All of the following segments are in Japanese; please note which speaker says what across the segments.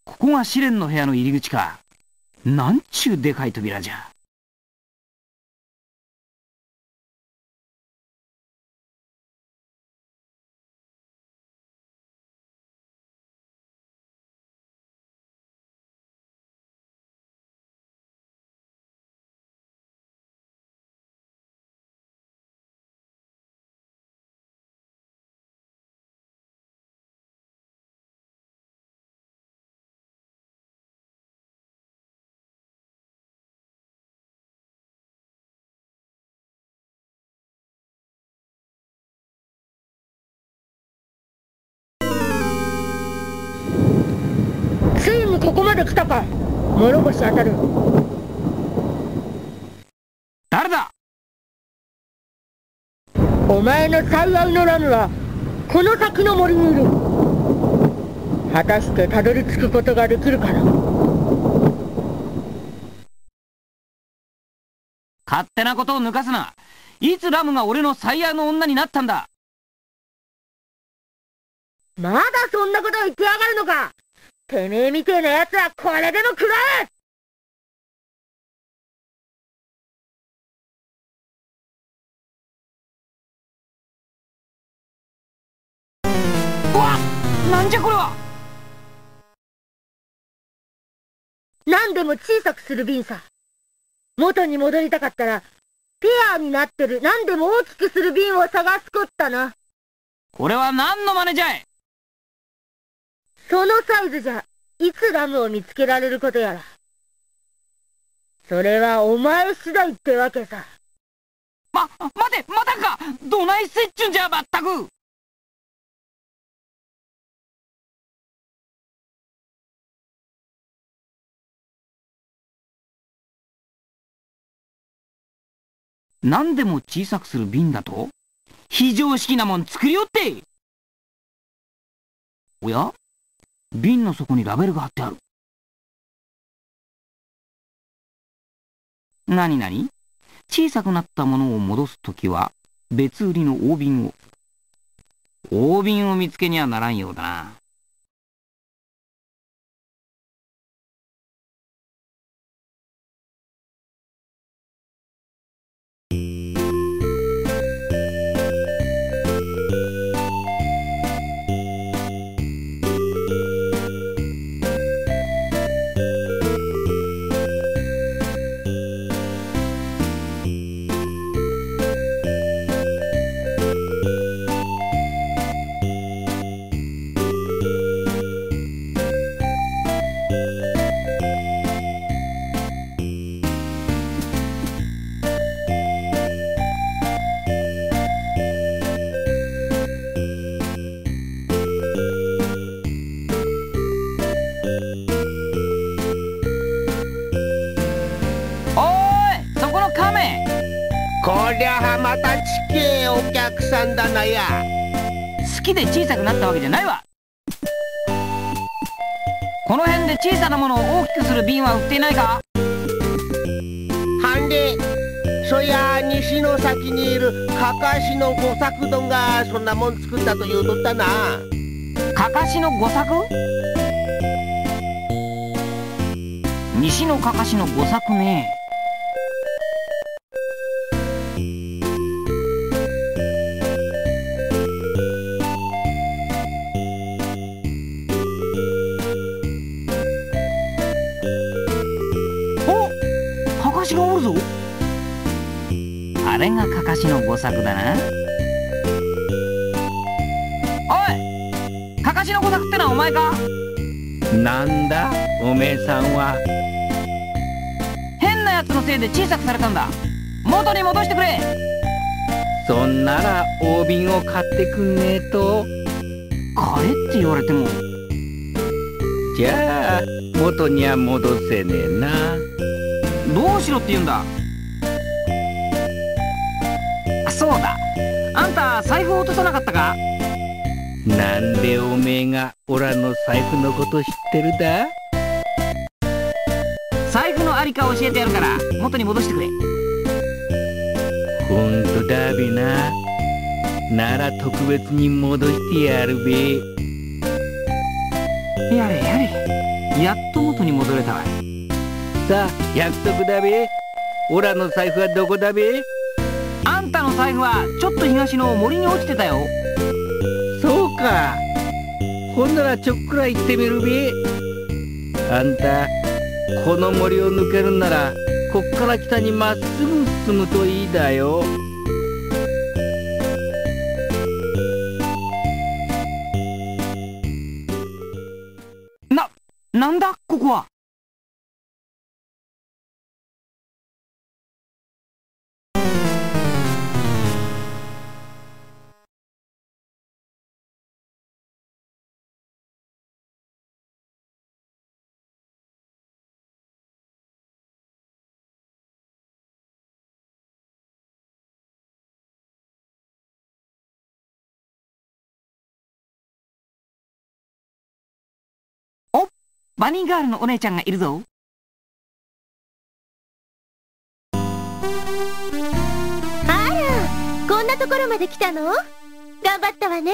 Speaker 1: ここが試練の部屋の入り口か。なんちゅうでかい扉じゃ。
Speaker 2: ついにここまで来たか。諸星当たる。
Speaker 1: 誰だ。
Speaker 2: お前の最愛のラムはこの先の森にいる。果たしてたどり着くことができるかな。
Speaker 1: 勝手なことを抜かすな。いつラムが俺の最愛の女になったんだ。
Speaker 2: まだそんなこと言ってやがるのか。てめえみてえなやつはこれでも食らえ。
Speaker 1: うわっ、なんじゃこれは。
Speaker 2: 何でも小さくする瓶さ。元に戻りたかったらペアになってる何でも大きくする瓶を探すこったな。
Speaker 1: これは何の真似じゃい。
Speaker 2: そのサイズじゃいつラムを見つけられることやら。それはお前次第ってわけさ。
Speaker 1: 待て、またか。どないせっちゅんじゃ、まったく。何でも小さくする瓶だと。非常識なもん作りよって。おや、瓶の底にラベルが貼ってある。なになに。小さくなったものを戻すときは別売りの大瓶を。大瓶を見つけにはならんようだな。
Speaker 3: こりゃまたちけえお客さんだなや。
Speaker 1: 好きで小さくなったわけじゃないわ。この辺で小さなものを大きくする瓶は売っていないか。
Speaker 3: はんで、そや西の先にいるかかしの五作丼がそんなもん作ったと言うとったな。
Speaker 1: かかしの五作。西のかかしの五作ね。かかしがおるぞ。あれがかかしの五作だな。おい、かかしの五作ってのはお前か。
Speaker 4: なんだおめえさんは。
Speaker 1: 変なやつのせいで小さくされたんだ。元に戻してくれ。
Speaker 4: そんなら大瓶を買ってくんねえと。
Speaker 1: 買えって言われても。
Speaker 4: じゃあ元には戻せねえな。
Speaker 1: どうしろって言うんだ。そうだ、あんた財布落とさなかったか。
Speaker 4: なんでおめえがオラの財布のこと知ってるだ。
Speaker 1: 財布のありか教えてやるから元に戻してくれ。
Speaker 4: ほんとだべな。なら特別に戻してやるべ。
Speaker 1: やれやれ、 やっと元に戻れたわ。
Speaker 4: さあ約束だべ。オラの財布はどこだべ。
Speaker 1: あんたの財布はちょっと東の森に落ちてたよ。
Speaker 4: そうか。ほんならちょっくら行ってみるべ。あんたこの森を抜けるんならこっから北にまっすぐ進むといいだよ。
Speaker 1: なんだここは。バニーガールのお姉ちゃんがいるぞ。
Speaker 2: あら、こんなところまで来たの？頑張ったわね。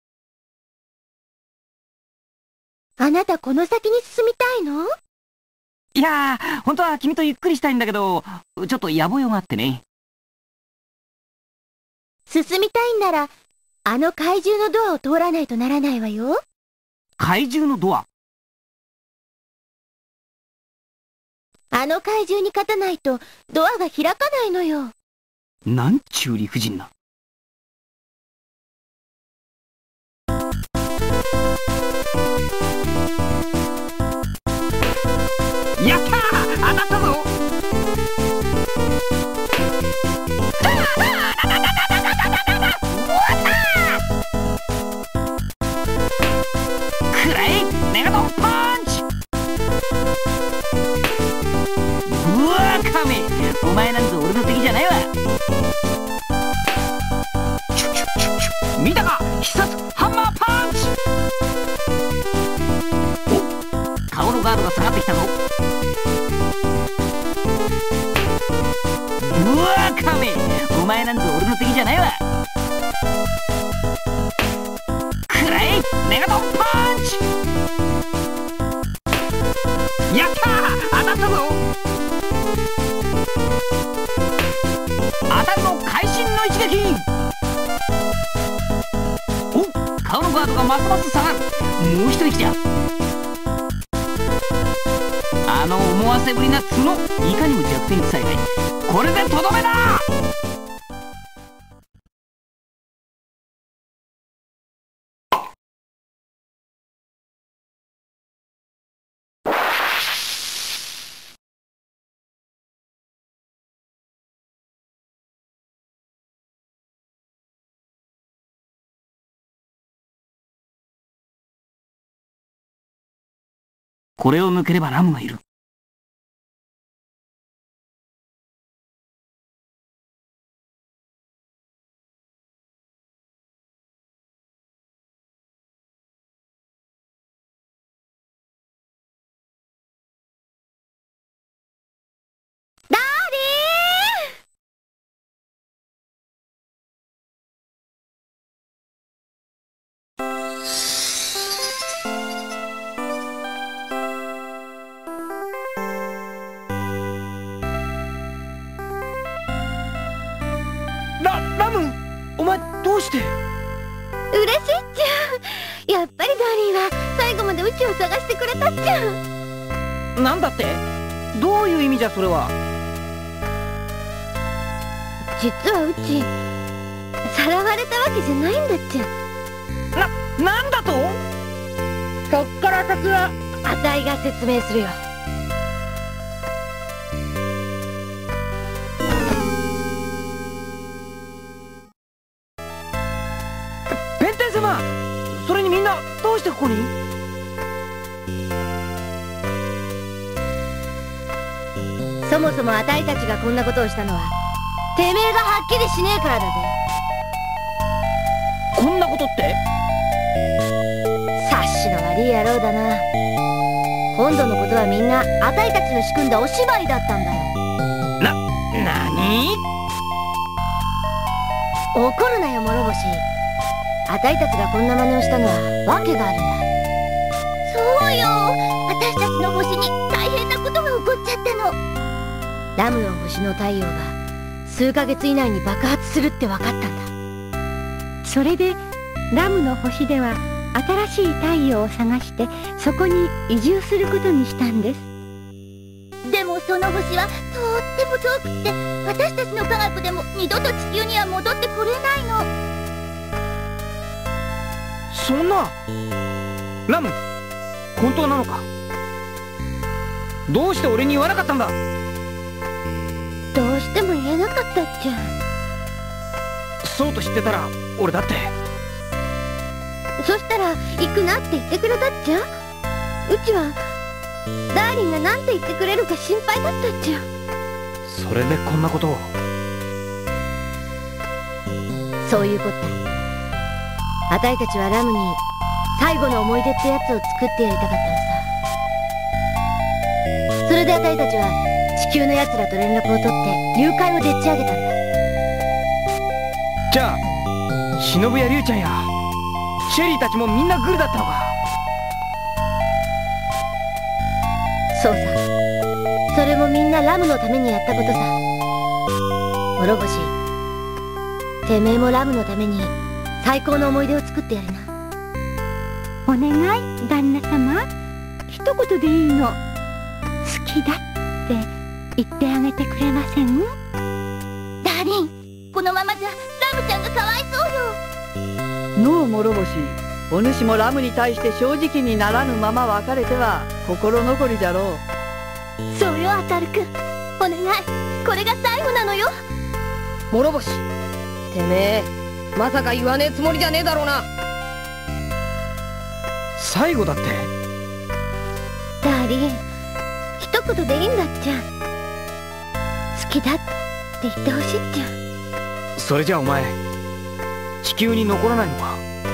Speaker 2: あなたこの先に進みたいの？
Speaker 1: いやー、本当は君とゆっくりしたいんだけど、ちょっと野暮用があってね。
Speaker 2: 進みたいんなら、あの怪獣のドアを通らないとならないわよ。
Speaker 1: 怪獣のドア？
Speaker 2: あの怪獣に勝たないとドアが開かないのよ。
Speaker 1: なんちゅう理不尽な。やったー、当たったぞ。くらえメガドンパンチ。うわーカメ、お前なんぞ俺の敵じゃないわ。見たか必殺ハンマーパンチ。お、顔のガードが下がってきたぞ。うわーカメ、お前なんぞ俺の敵じゃないわ。くらえメガドンパンチ。やったー、当たったぞ。当たるの会心の一撃。お、顔のガードがますます下がる。もう一息じゃ。あの思わせぶりな角、いかにも弱点臭いね。これでとどめだ。これを抜ければラムがいる。
Speaker 2: ダーリー！
Speaker 1: ラム、お前どうして？
Speaker 2: 嬉しいっちゃ。やっぱりダーリーは最後までうちを探してくれたっちゃ。
Speaker 1: なんだって？どういう意味じゃそれは。
Speaker 2: 実はうちさらわれたわけじゃないんだっちゃ。
Speaker 1: なんだと？
Speaker 2: そっから先はあたいが説明するよ。
Speaker 1: 弁天様、それにみんなどうしてここに？
Speaker 2: そもそもあたいたちがこんなことをしたのはてめえがはっきりしねえからだぜ。
Speaker 1: こんなことって？
Speaker 2: 察しの悪い野郎だな。今度のことはみんなあたいたちの仕組んだお芝居だったんだよ。
Speaker 1: なに？
Speaker 2: 怒るなよ諸星。あたいたちがこんな真似をしたのは訳があるんだ。そう
Speaker 5: そうよ。私たちの星に大変なことが起こっちゃったの。
Speaker 2: ラムの星の太陽が数ヶ月以内に爆発するって分かったんだ。それでラムの星では新しい太陽を探してそこに移住することにしたんです。
Speaker 5: でもその星はとっても遠くって、私たちの科学でも二度と地球には戻ってこれないの。
Speaker 1: そんな。ラム、本当なのか？どうして俺に言わなかったんだ？
Speaker 2: どうしても言えなかったっちゃ。
Speaker 1: そうと知ってたら俺だって。
Speaker 2: そしたら行くなって言ってくれたっちゃ。うちはダーリンが何て言ってくれるか心配だったっちゃ。
Speaker 1: それでこんなことを。
Speaker 2: そういうこった。あたいたちはラムに最後の思い出ってやつを作ってやりたかったのさ。それであたいたちは地球のやつらと連絡を取って誘拐をでっち上げたんだ。
Speaker 1: じゃあ忍やリュウちゃんやシェリーたちもみんなグルだったのか？
Speaker 2: そうさ。それもみんなラムのためにやったことさ。諸星、てめえもラムのために最高の思い出を作ってやるな。お願い、旦那様。一言でいいの。好きだって言ってあげてくれません？
Speaker 5: ダーリン、このままじゃラムちゃんがかわいそうよ。
Speaker 6: のう諸星、お主もラムに対して正直にならぬまま別れては心残りじゃろう。
Speaker 5: そうよ、アタルくん。お願い、これが最後なのよ。
Speaker 7: 諸星、てめえまさか言わねえつもりじゃねえだろうな。
Speaker 1: 最後だって。
Speaker 2: ダーリン、一言でいいんだっちゃ。好きだって言ってほしいっちゃ。
Speaker 1: それじゃあお前地球に残らないのか？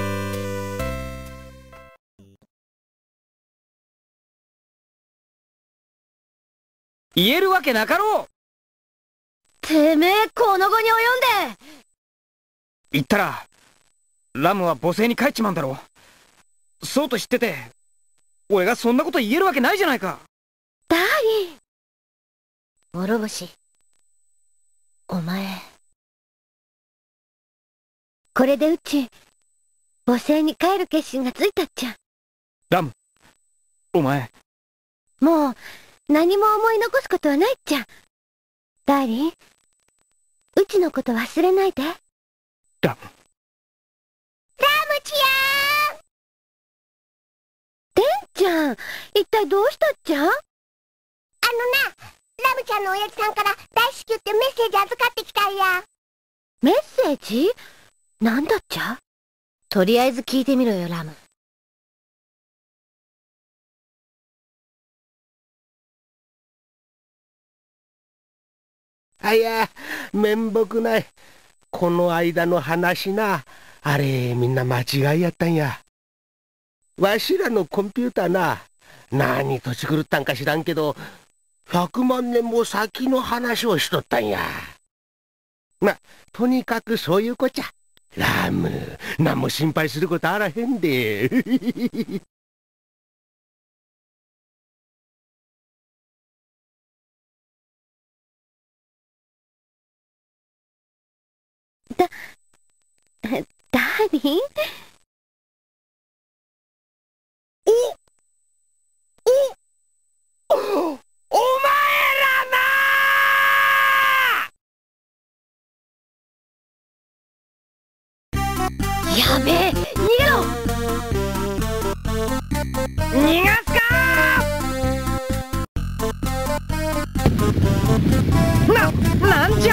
Speaker 1: 言えるわけなかろう。
Speaker 2: てめえこの後に及んで。
Speaker 1: 言ったらラムは母星に帰っちまうんだろう。そうと知ってて俺がそんなこと言えるわけないじゃないか。
Speaker 2: ダーリン、諸星、お前これでうち母星に帰る決心がついたっちゃ。
Speaker 1: ラム、お前
Speaker 2: もう何も思い残すことはないっちゃ。ダーリン、うちのこと忘れないで。
Speaker 1: ラム
Speaker 5: ラムち
Speaker 2: デンちゃん、一体どうしたっちゃ？
Speaker 5: ゃん、ラムちゃんの親父さんから大至急ってメッセージ預かってきたんや。
Speaker 2: メッセージ？なんだっちゃ？とりあえず聞いてみろよ、ラム。
Speaker 3: あいや、面目ない。この間の話な、あれみんな間違いやったんや。わしらのコンピューターな、何年狂ったんか知らんけど、100万年も先の話をしとったんや。ま、とにかくそういうこっちゃ。ラム、何も心配することあらへんで。
Speaker 2: ダーリン？
Speaker 3: お前らな
Speaker 2: やべえ、逃げろ！
Speaker 1: 逃がすかー！なんじゃ！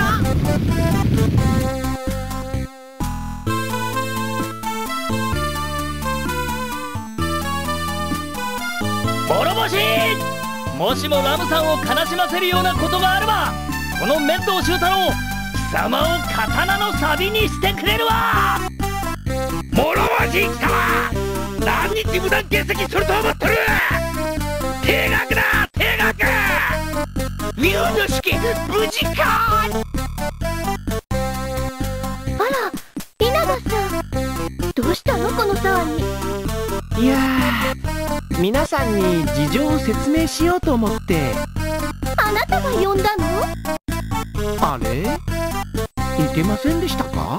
Speaker 4: 諸星、もしもラムさんを悲しませるようなことがあれば、この面堂秀太郎、貴様を刀の錆にしてくれるわ。諸星貴様、何日無断欠席すると思っとる。停学だ、停学。龍之介、無事か。
Speaker 2: あら、稲葉さん、どうしたのこの騒ぎ。
Speaker 1: いや
Speaker 3: 皆さんに事情を説明しようと思って。
Speaker 5: あなたが呼んだの？
Speaker 3: あれ、いけませんでしたか？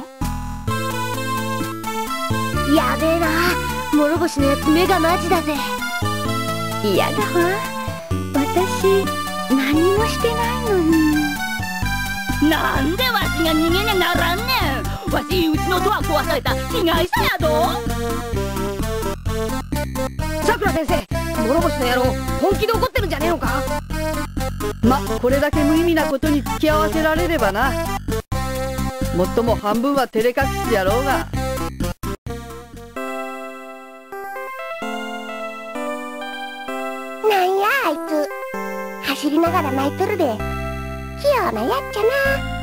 Speaker 2: やべえな、諸星のやつ目がマジだぜ。
Speaker 5: 嫌だわ、私何もしてないのに。なんでわしが逃げにゃならんねん。わしうちのドア壊された被害者やど。
Speaker 7: さくら先生、諸星の野郎本気で怒ってるんじゃねえのか？
Speaker 6: ま、これだけ無意味なことに付き合わせられればな。もっとも半分は照れ隠しじゃろうが。
Speaker 2: なんやあいつ、走りながら泣いとるで。器用なやっちゃな。